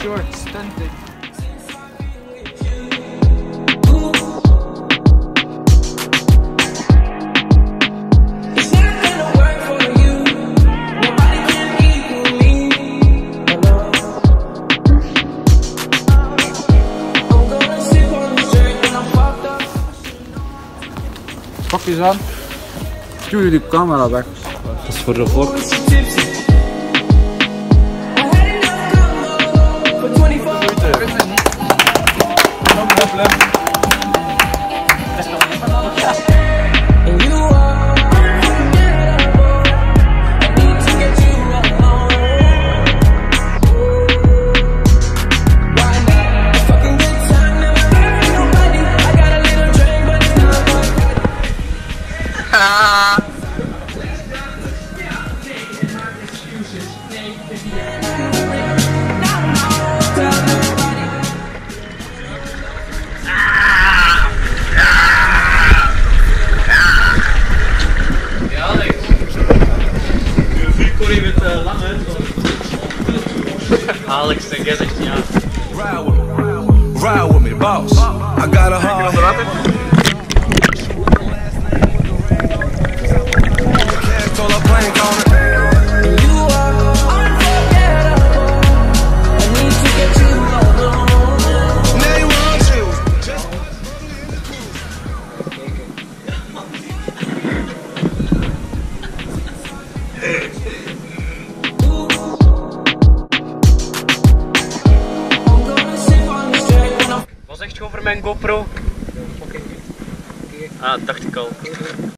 short, stunted. Pak eens aan. Doe je die camera weg. Dat is voor de vlog. Alex, I guess it's yeah. Ride with me, boss. I got a hard head. Cash told her plank on it. You are unforgettable. I need to get you alone. Now you want you. Wat zegt je over mijn GoPro? Ah, dacht ik al.